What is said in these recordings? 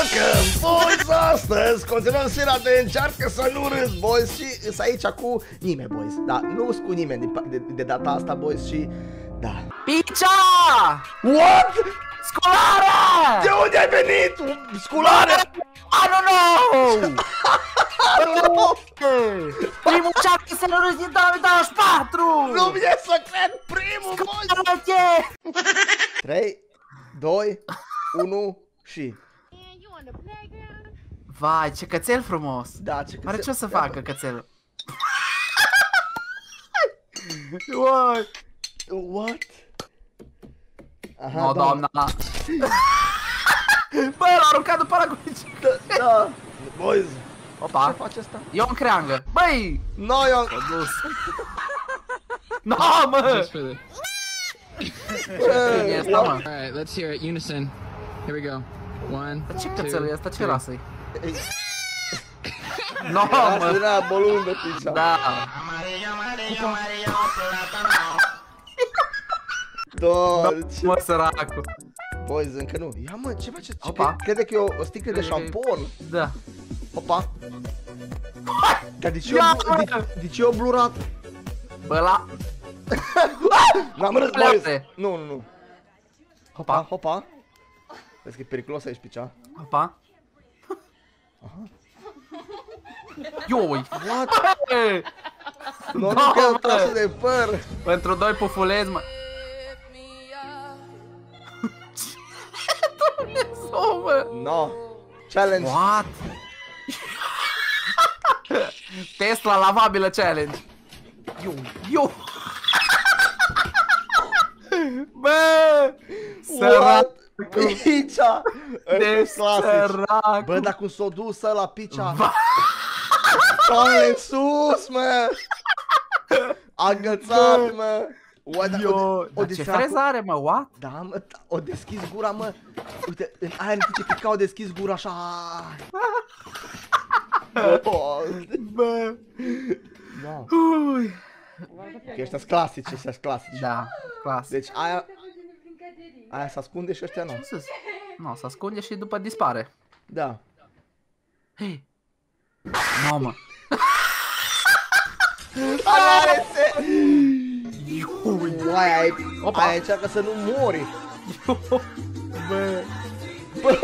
jucăm! Boys, astăzi continuăm seria de încearcă să nu râzi, boys. Și îs aici cu nimeni, boys. Da, nu sunt cu nimeni de data asta, boys. Și da. Picea! What? Sculare! De unde ai venit? Sculare? I don't know! Primul încearcă să nu râzi din 2024! Nu vine să cred, primul, boys. 3, 2, 1 și... Vai, ce cățel frumos! Da, ce Are ce o să facă cățelul? What? What? Aha, No, doamna! Bă, l-a aruncat după ăla cu bicicleta! Da, boys. Opa! Ce face asta? E o încreangă! Băi! No, eu... No, mă! Just for the... E asta, mă! Alright, let's hear it. Unison. Here we go. One, Ce two, cățel e asta? Ce three. rasă-i? No, Asta mă! era bolul de pizza. Da! Dolce. Mă, săracu! Boys, încă nu. Ia mă, ce face? Opa. Crede că e o sticlă de șampon. Da! Opa. Dar de ce Ia, e mă! de ce e blurat? Bă, la... N-am râs, boys. Pleacă. Nu, nu, nu. Hopa, hopa. Vezi că e periculos aici, picea. Opa! Ioi! What? Nu, Da, nu că e o mă. trasă de păr. Pentru doi pufulezi, mă! Dumnezeu, mă! No. Challenge. What? Tesla lavabilă challenge! Eu! Bă! Sărac! Picea! Deci sărac! Bă, dar cum s-o dus la picea? Soarele în sus, mă! Agățat, mă! Ua, da, Dar ce freză are, mă? What? Da, mă, o deschis gura, mă! Uite, în aer în timp ce pica, o deschis gura așa! Bă! Da. Ui. Că ăștia-s clasici, ăștia-s clasici. Da, clas. Deci aia se ascunde și ăștia nu. Nu, se ascunde și după dispare. Da. Hei! No, mă! Are se... Iui! Opa. Aia încearcă să nu mori. Bă! Bă!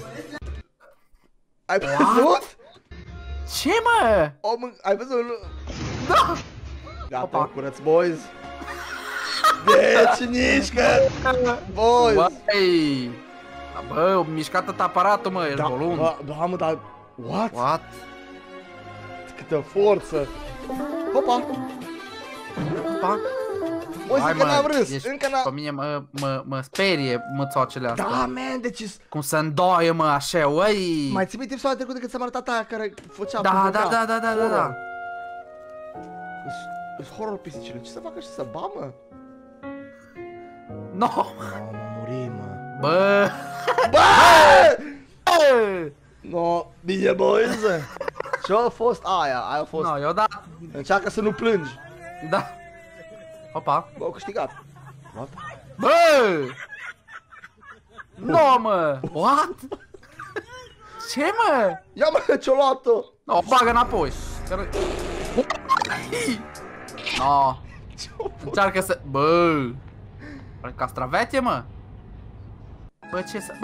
Ai văzut? Ce, mă? Ai văzut? Da! Gata, Opa. curăț, boys. Deci, nișcă! Boys! Băi! Da, bă, mișcat tot aparatul, mă, ești volum. Da, mă, dar... What? What? Câtă forță! Opa! Opa? Boys, Hai, încă mă, n-am râs, ești- încă n-am... Pe mine mă sperie mățoacele astea. Da, man, deci... Cum se îndoie, mă, așa, uai! Mai ții minte episodul trecut decât ți-am arătat aia care făcea... Da. Îs horror pisicile, ce să facă și să ba, mă? No! No, mă muri, mă. Bă! Bă! Bă! No, bine, boys! Ce-a fost aia? Aia a fost... No, eu da. Încearcă să nu plângi. Da. Opa. Bă, au câștigat. What? Bă! No, mă! What? Ce, mă? Ia, mă, ce-o luat-o! No, o bagă înapoi. No. Încearcă să... Bă! Are castravete, mă? Bă, ce să... Bă!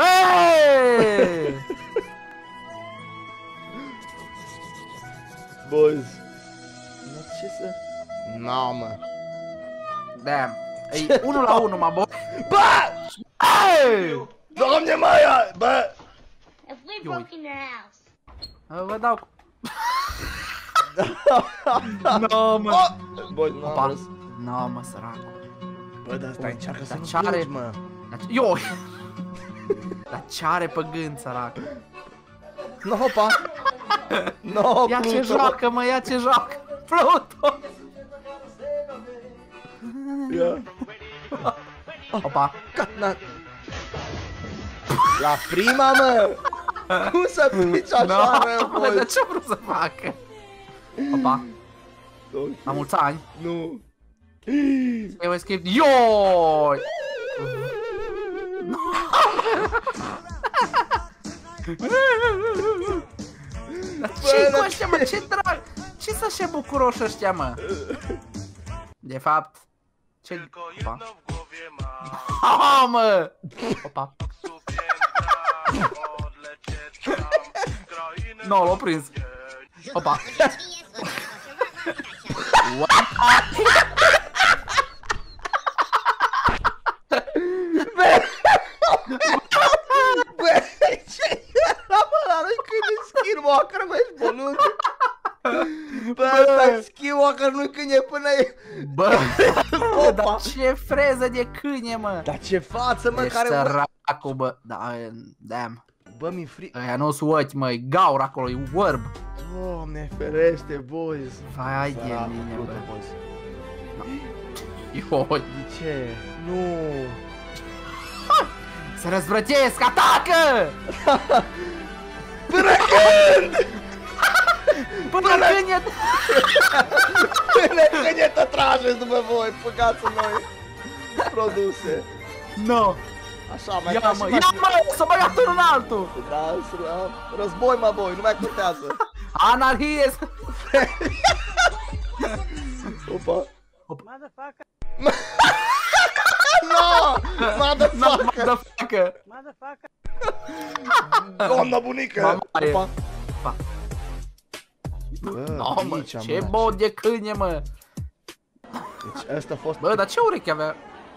Boys. Mă, ce să... No, mă. Damn. E 1-1, mă, bă! Bă! Bă! Doamne, Maia! Bă! If we broke in your house. Vă dau cu... No, mă! Oh! Boys, nu am Opa. râs. No, mă, săracu. Bă, dar stai, încearcă să Dar nu ce are? plângi, mă. Ioi! Dar ce are pe gând, săracu? No, opa! No, Ia ce Pluto. joacă, mă, ia ce joacă! Pluto! Ia. Opa! Na. La prima, mă! Cum să pici așa, rău, No, dar boys? ce vreau să facă? Opa! La mulți ani! Nu. Eu escape. Ioi! Dar ce-i cu ăștia, mă? Ce drag? Ce să se bucuroși ăștia, mă? De fapt... Ce... Opa. Ha, mă! Opa. No, l-a prins. Opa. Bă, ce era, mă, la noi câine skinwalker, mă, ești bolund? Bă, ăsta-i skinwalker, nu câine până e... Bă, dar ce freză de câine, mă! Dar ce față, mă, ești care... săracu, bă, da, damn. Bă, mi-e frică. Aia nu-s ochi, mă, e gaur acolo, e orb. Doamne ferește, boys. Vai de Săracu, mine, bă. boys. Ioi. De ce? Nu. Se răzvrătesc, atacă! Până când? Până când e... Până când e tot trageți după voi, păcați în noi. Produse. No. Așa, mai Ia faci mă, și ia faci- mă, s-a băgat unul în altul! Da, război, mă, voi, nu mai contează. Anarhie! Opa. Motherfucker. No! Motherfucker! Motherfucker! Motherfucker. Doamna bunică! Mamaie. Opa. Opa. Bă, No, mă, aici, ce bod de câine, mă! Deci ăsta a fost... Bă, dar ce urechi avea?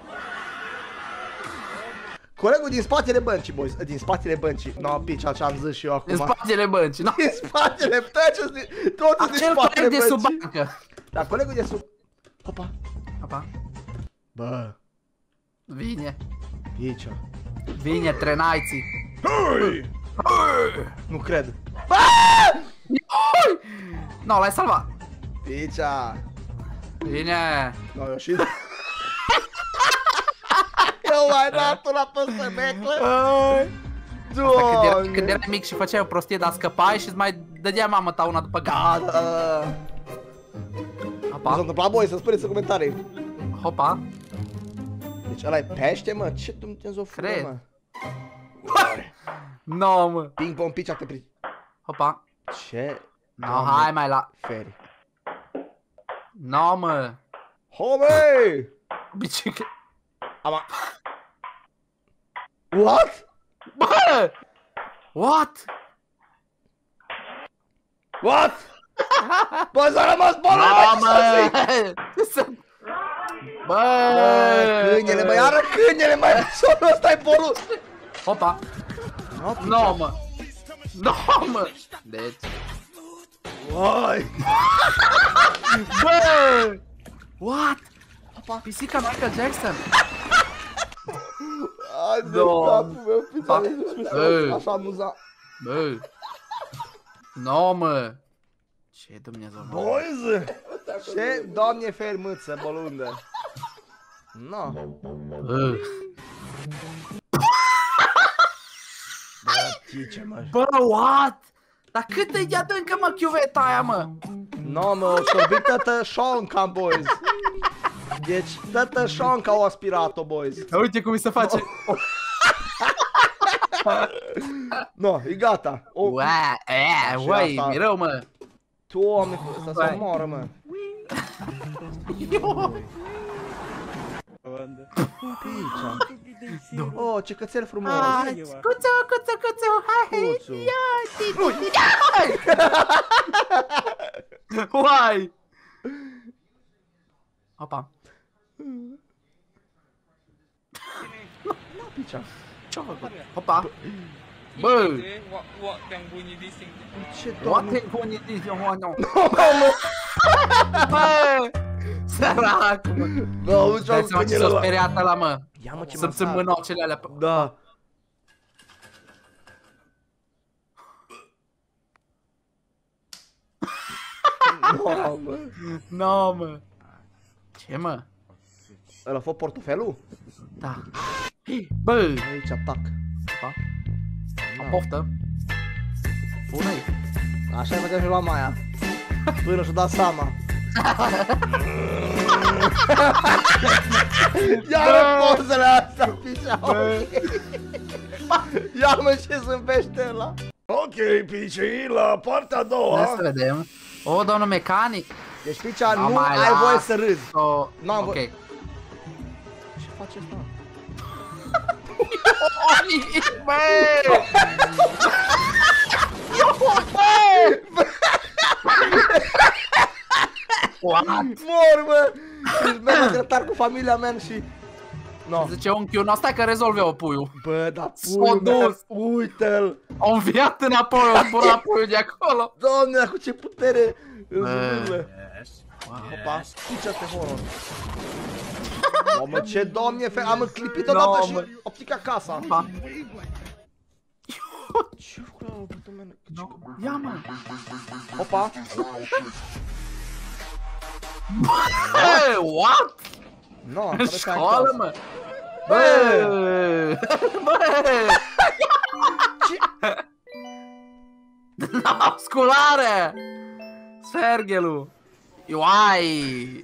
Colegul din spatele băncii, boys. Din spatele băncii. No, picea ce am zis și eu acum. În spatele băncii, nu? Din spatele, toți din Acel spatele coleg de sub băncii. bancă! Da, colegul de sub... Opa. Opa, Bă, vine, picea. vine, trenaiții! Nu cred. No, l-ai salvat! Picea. Vine! No, eu și... Eu mai dat-o la păsămeclă. Doamne. Când erai mic și făceai o prostie, dar scăpai și îți mai dădea mama ta una după gata. Da, da. Ce s-a Opa, întâmplat, voi? Să spuneți în comentarii. hopa, Deci ăla e pește, mă? Ce Dumnezeu fură, Cred. mă? no, mă, Ping pong, picea, te pri... hopa, Ce? no, hai mai la, Feri. no, mă, Home! biciclă, Ama... What? bă, what? What? Bă, s-a rămas bolă, No, mă, mă, Bă, bă, câinele, mă, iară câinele, mă, sonul ăsta e bolul. hopa, no, mă, no, mă, deci, Uai. bă, what? Pisica Michael Jackson. Hai de Doamne. capul meu, pizza, Bă. așa amuzat. Bă, no, mă, ce Dumnezeu, mă. Boys! Ce, doamne, fermâță, bolundă. No. Bă, Ce, mă? bă, what? Dar cât e de adâncă, mă, chiuveta aia, mă? No, mă, o sorbit tătă șonca, boys. Deci, tătă șonca o aspirat-o, boys. Uite cum mi se face. No, e gata. O, Uai, asta. mi rău, mă. Doamne, ăsta se Uai. omoară, mă. Picea. Oh, ce cățel frumos. Cuțu, cuțu, cuțu, hai, Cuțu. uai. Opa. Picea. Ce-a făcut? Opa. Bă, Yang bunyi bising. Ce, what doamne. the fuck is this? Oh, no. Mă, Bă, săracu, mă. bă, auzi, Dai seama ce s-a speriat ăla, mă. Ia, mă, ce Să-mi masaj. mânocele alea. Da. No, mă. No, mă. Ce, mă? Ăla a fost portofelul? Da. Bă, Aici, atac. opa. O poftă. Bună-i. Așa e făcea și la Maia. Până și-o dat seama. Iară pozele astea, pișau. Ia mă, ce zâmbește ăla. Ok, Pici, la partea a doua. Hai să vedem. O, domnul mecanic. Deci, Picea, nu ai voie să râzi. Nu am voie. Ce face ăsta? Mor, mă! Deci merg la grătar cu familia mea și... No. Zice unchiul, nu stai că rezolv eu puiul. Bă, da, puiul meu, uite-l! Au înviat înapoi, au zburat puiul de acolo. Doamne, cu ce putere îl zâmbâlă. Opa, Picea-te horror. Mamă, ce domne, am clipit odată și a picat casa. Ce vreau, bătă mea? Ia, mă. Opa. What? No, în școală, mă. Bă! No, sculare! Serghelu! Ioai!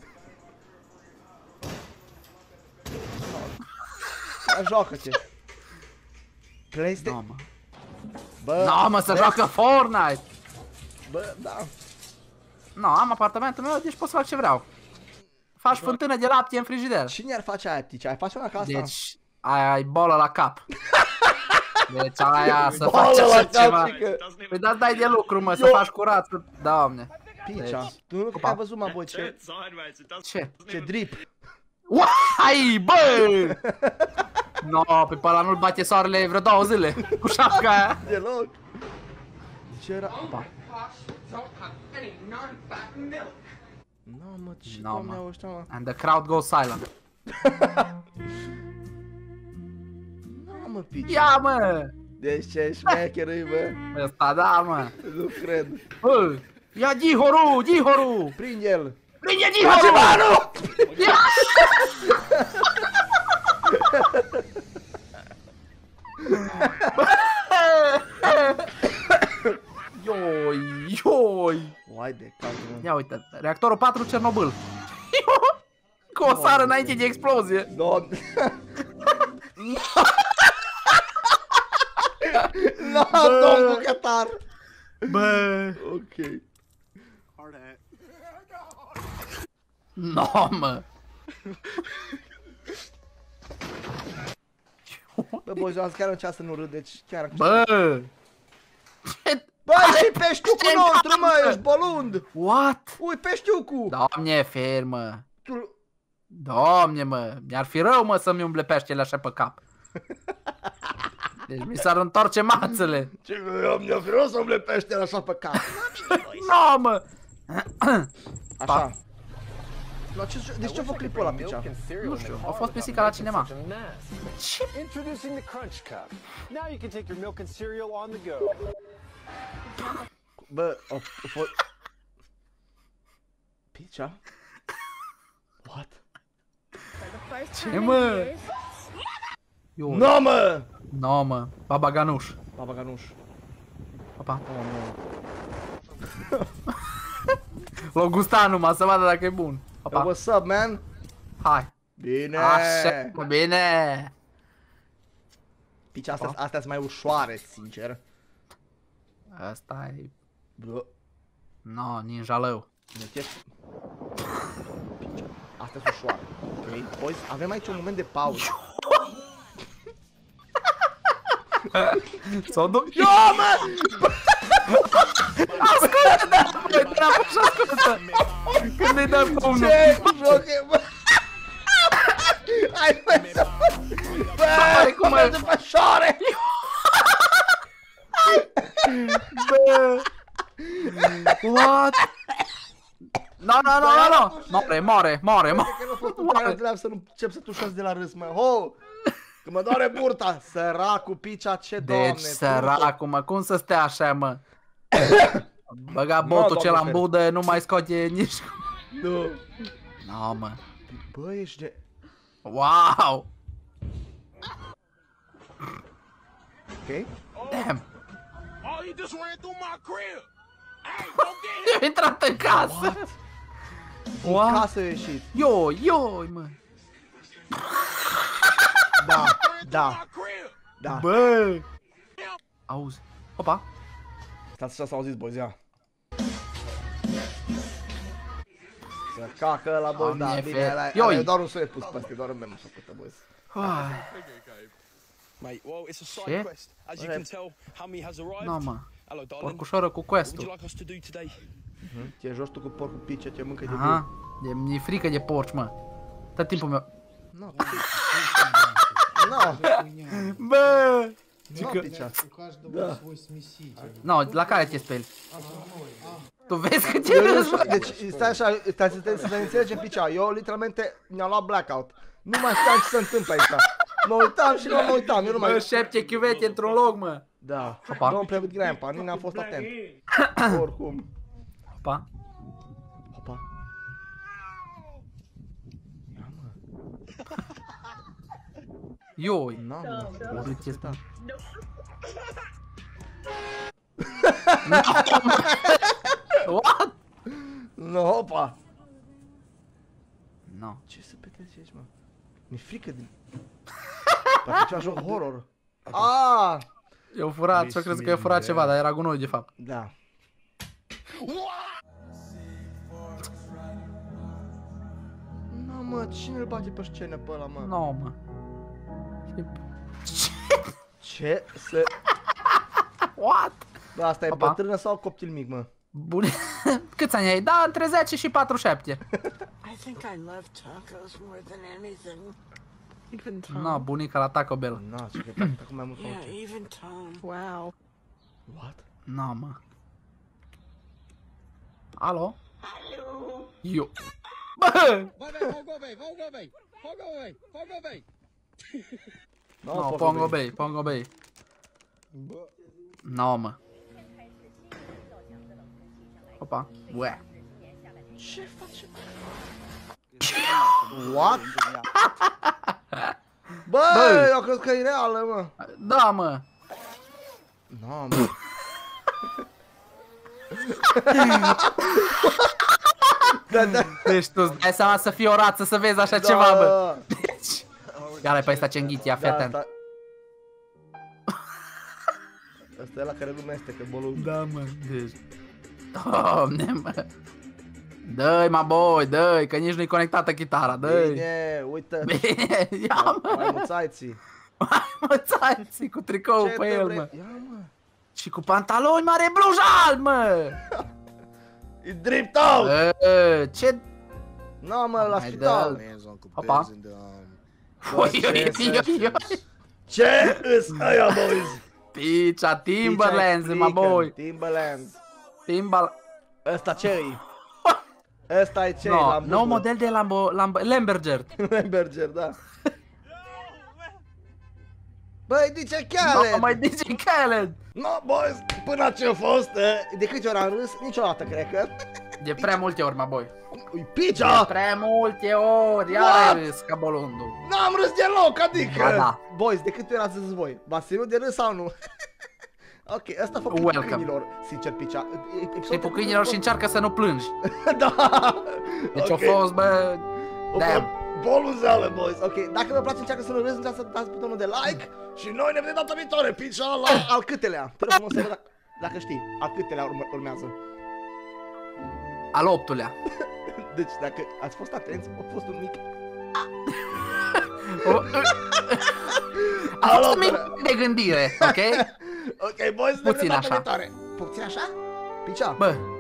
Joacă-te! PlayStation? Bă, no, mă, să joacă Fortnite! Bă, da. No, am apartamentul meu, deci pot să fac ce vreau. Faci fântână de lapte în frigider. Cine ar face aia, Tici? Ai face una ca asta? Deci, ai bolă la cap. Deci aia să faci așa ceva. Păi da, dai de lucru, mă, să faci curat. Doamne. Picea, tu nu cred că ai văzut, mă, bă, ce... Ce? Ce drip. Uai, bă! No, pe ăla nu-l bate soarele vreo 2 zile. Cu șapca aia. Deloc. Ce era? Opa. No, mă, ce doamne au ăștia, mă? And the crowd goes silent. No, mă, Picea. Ia, mă! Deci ce șmecheră-i, bă. Ăsta da, mă. Nu cred. Bă! Ia Gihoru, Gihoru! Prinde el. Prinde Gihoru! Ioi, ioi! Uai de cald, mă. Ia uite, reactorul 4 Cernobâl. Cu o sară înainte de explozie. Doamne. No, domn bucătar. Bă. Ok. No, mă. Bă, bojoas, chiar încerc să nu râd, deci chiar... Bă! Bă, și peștiucul nostru, mă, ești bolund! What? Ui, peștiucul! Doamne, fermă! Doamne, mă, mi-ar fi rău, mă, să-mi umble peștele așa pe cap. Deci mi s-ar întoarce mațele. Ce mi-ar fi rău să umble peștele așa pe cap. No, mă! Așa. Deci ce-a făcut clipul ăla, Picea? Nu știu, a fost pisica la cinema. Ce? Introducing the Crunch Cup. Now you can take your milk and cereal on the go. Bă, a fost... Picea? What? Ce, mă? No, mă! No, mă, Baba Ganuș. Baba Ganuș. Papa. L-o gusta numai să vadă dacă e bun. Papa. Yo, what's up, man? Hai. Bine! Așa, bine! Picea, astea sunt mai ușoare, sincer. Asta e... Bă. No, ninjalău. Astea sunt ușoare. Ok, boys, avem aici un moment de pauză. S-o duc... Yo, mă! Ascultă, da, băi, treabă și ascultă! Când îi dăm pumnul. Ce joc e, bă? Hai, bă, să... Bă, cum e de pășoare? Bă! What? No, no, no, no, no! More, more, more, more! Că nu fost un care de să nu încep să tușesc de la râs, mă. Ho! Că mă doare burta! Săracul, Picea, ce doamne! Deci, săracul, mă, cum să stea așa, mă? Băga botul ce l-am budă, nu mai scoate nici... Nu! No, mă. Bă, ești de... Wow! Ok? Damn! Oh, he just ran through my crib! Hey, go get him! I-a intrat în casă! What? În casă a ieșit. Ioi, ioi, mă! Da, da. Da. Bă! Auzi. Opa. Stați așa s-au zis, boys, ia. Să cacă la boys, da, bine, ăla e doar un sunet pus pe astea, doar un meme făcută, boys. Mate, well, it's a side quest. As you can tell, Hammy has arrived. No, mă. Hello, darling. Porcușoră cu What would you quest-ul. like us to do today? Te joci tu cu porcul pice, te mâncă de viu. Aha. Mi-e frică de porci, mă. Tot timpul meu. Nu. Bă! Nu, picea. No, la care te speli? Tu vezi că te râzi, mă? Deci, stai așa, să ne înțelegem, picea. Eu, literalmente, mi-am luat blackout. Nu mai știam ce se întâmplă aici. Mă uitam și nu mă uitam, eu nu mai... Bă, 7 chiuvete într-un loc, mă. Da. Opa. Don't play with grandpa, nici n-am fost atent. Oricum. Opa. Opa. Ioi. Nu, mă. Uite asta. What? No, opa. No. Ce se petrece aici, mă? Mi-e frică de... Parcă ceva joc horror. Ah! Eu furat, și-o crezut că eu furat ceva, dar era gunoi de fapt. Da. Nu, mă, cine îl bage pe scenă pe ăla, mă? No, mă. Ce se... What? Bă, asta e Opa. bătrână sau copil mic, mă? Bun. Câți ani ai? Da, între 10 și 47. I think I love tacos more than anything. Even Tom. No, bunica la Taco Bell. Na, ce că acum mai mult sau Yeah, ce? even Tom. Wow. What? No, mă. Alo? Eu. Bă! No, Pongo Bay, Pongo Bay. No, mă. Opa. Ue. Ce face? What? Bă, eu cred că e reală, mă. Da, mă. No, mă. Deci tu îți dai seama să fii o rață să vezi așa ceva, bă. Deci... Ia-l pe ăsta ce înghitia, fii atent. Ăsta e ăla care nu mestecă bolul. Da, mă, deci... Doamne, mă. Dă-i, mă, boi, dă-i, că nici nu-i conectată chitara, dă-i. Bine, uite. Bine, ia, mă. Mai muțaiții. Mai muțaiții cu tricoul pe el, mă. Ia, mă. Și cu pantaloni mare blujal, mă. E dript out! Ce... Nu, mă, la spital. Opa. Ce îs aia, boys? Picea, Timberlands, mă, boi. Timberlands. Timbal... Ăsta ce-i? Ăsta e ce-i? No, nou model de Lamborghini. Lamborghini, da. Băi, DJ Khaled! No, mai DJ Khaled! No, boys, până ce a fost, de câte ori am râs, niciodată, cred că. De prea multe ori, mă, boi. Ui, picea! De prea multe ori, iar ai râs ca bolondul. N-am râs deloc, adică! Ba, da. Boys, de câte ori ați râs voi? V-ați ținut de râs sau nu? Ok, asta a făcut clipul câinilor, sincer, picea. Clipul câinilor și încearcă să nu plângi. Da! Deci a fost, bă... Damn. Boluzeală, boys. Ok, dacă vă place, încearcă să nu râzi, încearcă să dați butonul de like și noi ne vedem data viitoare, picea, la al câtelea. Te rog frumos să văd dacă știi, al câtelea urmează. Al 8-lea. Deci, dacă ați fost atenți, a fost un mic... A fost un mic de gândire, ok? Ok, boys, ne Puțin vedem data așa. viitoare. Puțin așa? Picea? Bă,